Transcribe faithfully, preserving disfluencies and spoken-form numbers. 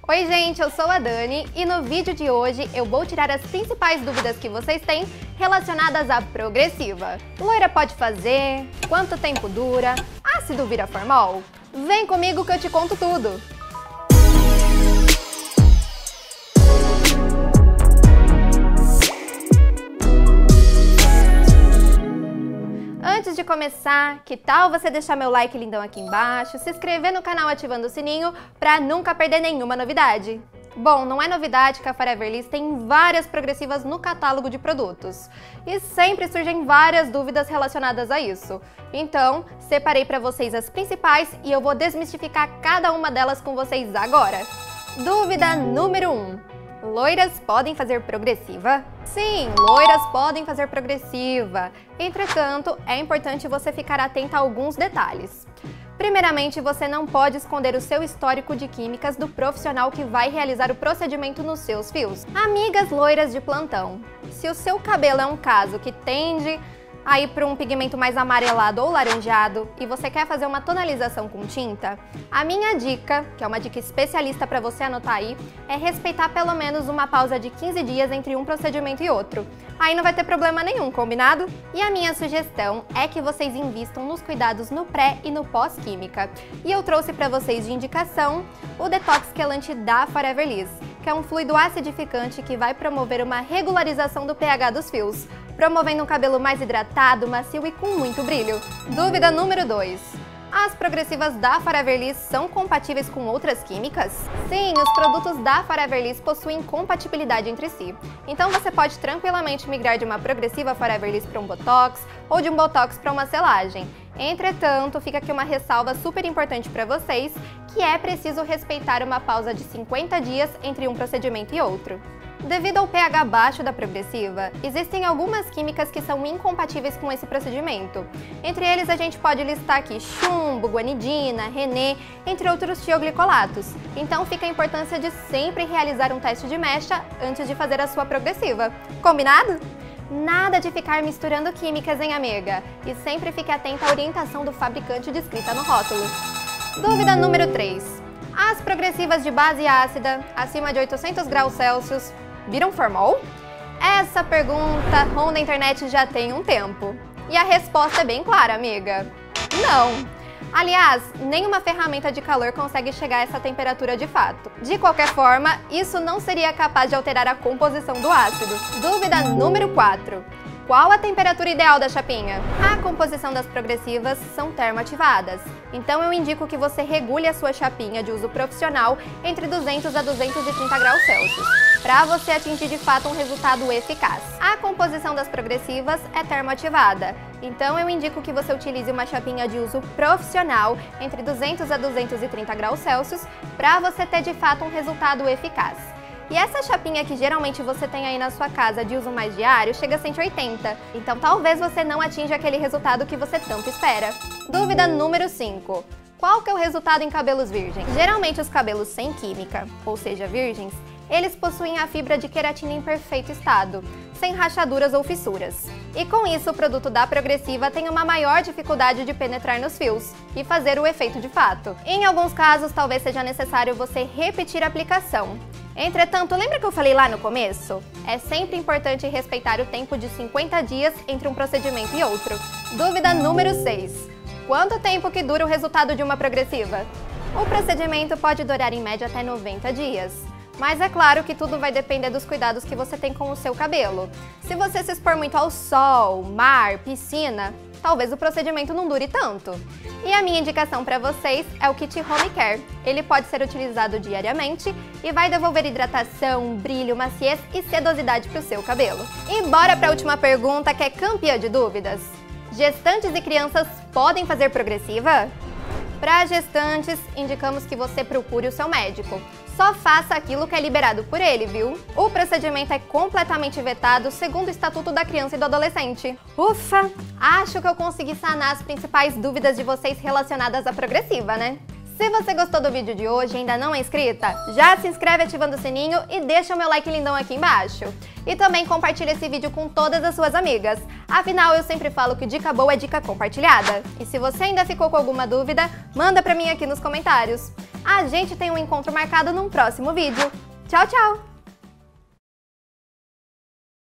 Oi gente, eu sou a Dani e no vídeo de hoje eu vou tirar as principais dúvidas que vocês têm relacionadas à progressiva. Loira pode fazer? Quanto tempo dura? Ácido vira formol? Vem comigo que eu te conto tudo! Antes de começar, que tal você deixar meu like lindão aqui embaixo, se inscrever no canal ativando o sininho pra nunca perder nenhuma novidade? Bom, não é novidade que a Forever Liss tem várias progressivas no catálogo de produtos e sempre surgem várias dúvidas relacionadas a isso. Então, separei para vocês as principais e eu vou desmistificar cada uma delas com vocês agora. Dúvida número um. Loiras podem fazer progressiva? Sim, loiras podem fazer progressiva. Entretanto, é importante você ficar atenta a alguns detalhes. Primeiramente, você não pode esconder o seu histórico de químicas do profissional que vai realizar o procedimento nos seus fios. Amigas loiras de plantão, se o seu cabelo é um caso que tende a ir para um pigmento mais amarelado ou laranjado e você quer fazer uma tonalização com tinta, a minha dica, que é uma dica especialista para você anotar aí, é respeitar pelo menos uma pausa de quinze dias entre um procedimento e outro. Aí não vai ter problema nenhum, combinado? E a minha sugestão é que vocês invistam nos cuidados no pré e no pós-química. E eu trouxe para vocês de indicação o Detox Quelante da Forever Liss, que é um fluido acidificante que vai promover uma regularização do pH dos fios, promovendo um cabelo mais hidratado, macio e com muito brilho. Dúvida número dois. As progressivas da Forever Liss são compatíveis com outras químicas? Sim, os produtos da Forever Liss possuem compatibilidade entre si. Então você pode tranquilamente migrar de uma progressiva Forever Liss para um Botox ou de um Botox para uma selagem. Entretanto, fica aqui uma ressalva super importante para vocês, que é preciso respeitar uma pausa de cinquenta dias entre um procedimento e outro. Devido ao pH baixo da progressiva, existem algumas químicas que são incompatíveis com esse procedimento. Entre eles a gente pode listar aqui chumbo, guanidina, renê, entre outros tioglicolatos. Então fica a importância de sempre realizar um teste de mecha antes de fazer a sua progressiva. Combinado? Nada de ficar misturando químicas, hein, amiga? E sempre fique atenta à orientação do fabricante descrita no rótulo. Dúvida número três. As progressivas de base ácida, acima de oitocentos graus Celsius, viram formol? Essa pergunta ronda a internet já tem um tempo. E a resposta é bem clara, amiga. Não! Aliás, nenhuma ferramenta de calor consegue chegar a essa temperatura de fato. De qualquer forma, isso não seria capaz de alterar a composição do ácido. Dúvida número quatro. Qual a temperatura ideal da chapinha? A composição das progressivas são termoativadas, então eu indico que você regule a sua chapinha de uso profissional entre duzentos a duzentos e trinta graus Celsius, para você atingir de fato um resultado eficaz. A composição das progressivas é termoativada, então eu indico que você utilize uma chapinha de uso profissional entre duzentos a duzentos e trinta graus Celsius, para você ter de fato um resultado eficaz. E essa chapinha que geralmente você tem aí na sua casa de uso mais diário chega a cento e oitenta, então talvez você não atinja aquele resultado que você tanto espera. Dúvida número cinco. Qual que é o resultado em cabelos virgens? Geralmente os cabelos sem química, ou seja, virgens, eles possuem a fibra de queratina em perfeito estado, sem rachaduras ou fissuras. E com isso o produto da progressiva tem uma maior dificuldade de penetrar nos fios e fazer o efeito de fato. Em alguns casos talvez seja necessário você repetir a aplicação. Entretanto, lembra que eu falei lá no começo? É sempre importante respeitar o tempo de cinquenta dias entre um procedimento e outro. Dúvida número seis. Quanto tempo que dura o resultado de uma progressiva? O procedimento pode durar em média até noventa dias. Mas é claro que tudo vai depender dos cuidados que você tem com o seu cabelo. Se você se expor muito ao sol, mar, piscina, talvez o procedimento não dure tanto. E a minha indicação para vocês é o Kit Home Care. Ele pode ser utilizado diariamente e vai devolver hidratação, brilho, maciez e sedosidade para o seu cabelo. E bora para a última pergunta, que é campeã de dúvidas. Gestantes e crianças podem fazer progressiva? Para gestantes, indicamos que você procure o seu médico. Só faça aquilo que é liberado por ele, viu? O procedimento é completamente vetado segundo o Estatuto da Criança e do Adolescente. Ufa! Acho que eu consegui sanar as principais dúvidas de vocês relacionadas à progressiva, né? Se você gostou do vídeo de hoje e ainda não é inscrita, já se inscreve ativando o sininho e deixa o meu like lindão aqui embaixo. E também compartilha esse vídeo com todas as suas amigas. Afinal, eu sempre falo que dica boa é dica compartilhada. E se você ainda ficou com alguma dúvida, manda pra mim aqui nos comentários. A gente tem um encontro marcado num próximo vídeo. Tchau, tchau!